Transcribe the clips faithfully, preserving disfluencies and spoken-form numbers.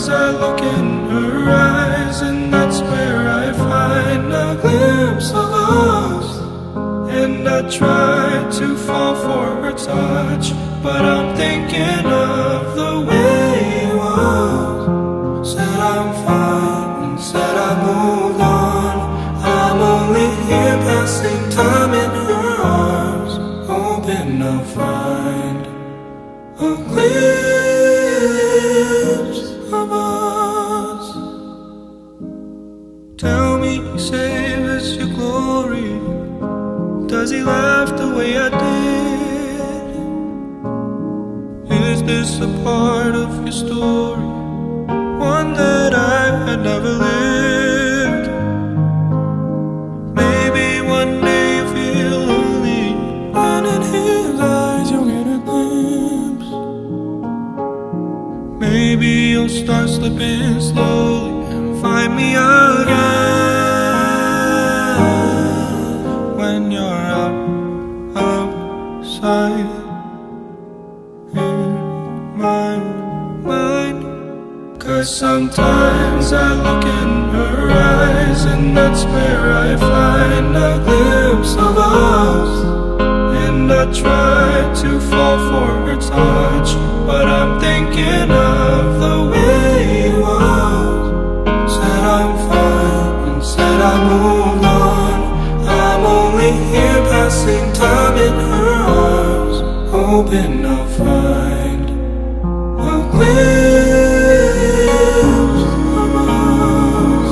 sometimes I look in her eyes, and that's where I find a glimpse of us. And I try to fall for her touch, but I'm thinking of the way it was. Said I'm fine and said I moved on. I'm only here passing time in her arms, hoping I'll find a glimpse of us. Tell me, save us your glory. Does he laugh the way I did? Is this a part of your story, one that I had never lived? Maybe one day you feel lonely, and in his eyes you'll get a glimpse. Maybe you'll start slipping slowly and find me again when you're out, outside in my mind. Cause sometimes I look in her eyes, and that's where I find a glimpse of us. And I try to fall for her touch, but I'm thinking of the way it was. Said I'm fine and said I moved on. I'm only here passing time in her arms, hoping I'll find a glimpse of us.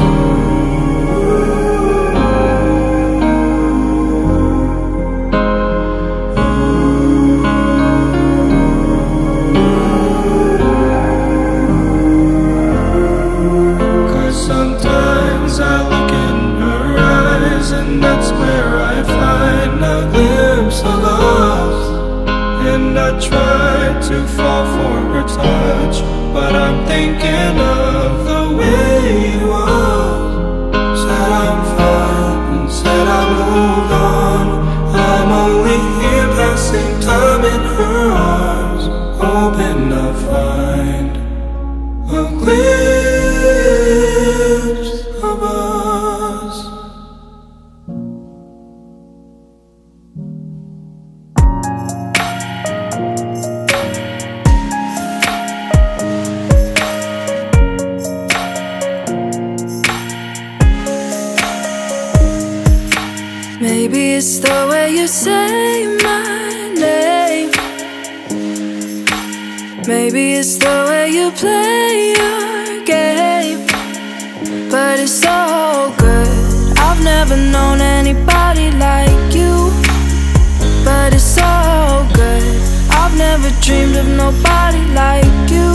Cause sometimes I look in her eyes, and that's where I find a glimpse of us. And I try to fall for her touch, but I'm thinking of the way it was. Said I'm fine and said I moved on. I'm only here passing time in her arms, hoping I'll find a glimpse of us. Maybe it's the way you say my name. Maybe it's the way you play your game. But it's so good. I've never known anybody like you. But it's so good. I've never dreamed of nobody like you.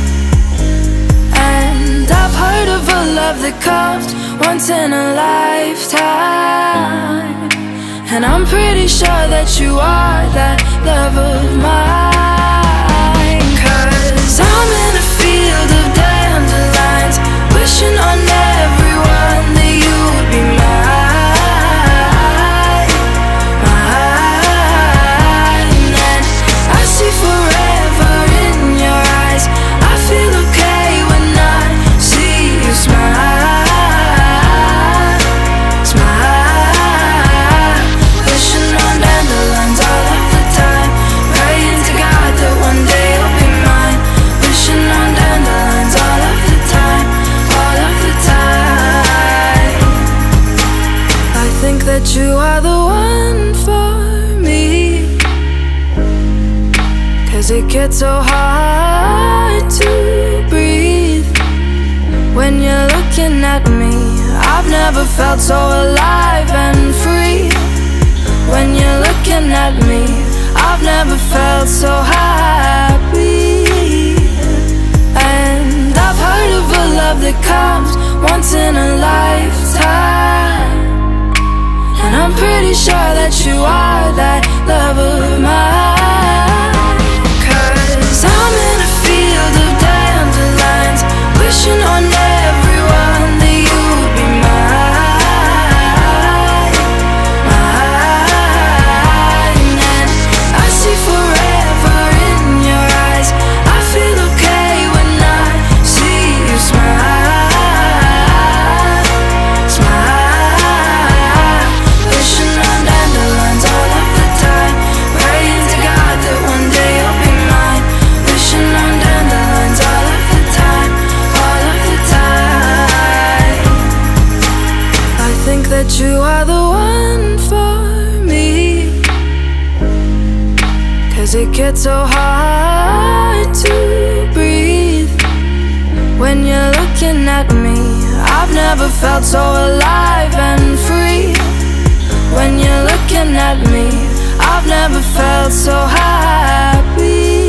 And I've heard of a love that comes once in a lifetime. And I'm pretty sure that you are that love of mine. Cause I'm in a field of dandelions, wishing on everyone that you would be mine, mine. And I see forever in your eyes. I feel okay when I see you smile. That you are the one for me. Cause it gets so hard to breathe when you're looking at me. I've never felt so alive and free. When you're looking at me, I've never felt so happy. And I've heard of a love that comes once in a lifetime. And I'm pretty sure that you are that love of mine. Cause I'm in a field of dandelions, wishing on everyone that you would be mine, mine. And I see forever in your eyes. I feel okay when I see you 'cause it gets so hard to breathe when you're looking at me. I've never felt so alive and free when you're looking at me. I've never felt so happy.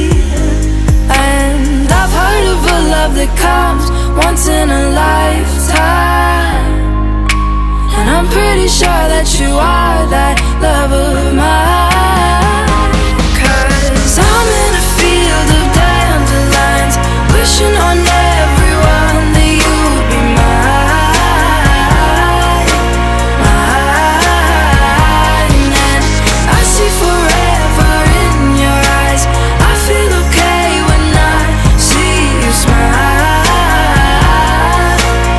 And I've heard of a love that comes once in a lifetime, and I'm pretty sure that you are that love of mine. 'Cause I'm in a field of dandelions, wishing on everyone that you'd be mine, mine. And I see forever in your eyes. I feel okay when I see you smile,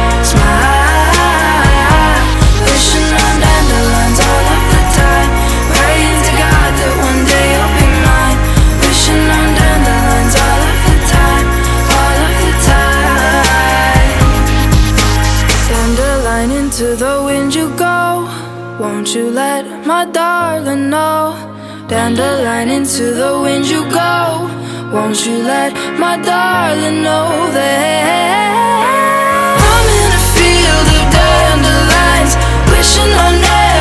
smile. Wishing on dandelions all of the time, praying to God that one day you'll be mine. Wishing on dandelions all of the time, all of the time. Dandelion, into the wind you go, won't you let my darling know? Dandelion, into the wind you go, won't you let my darling know that I'm in a field of dandelions, wishing on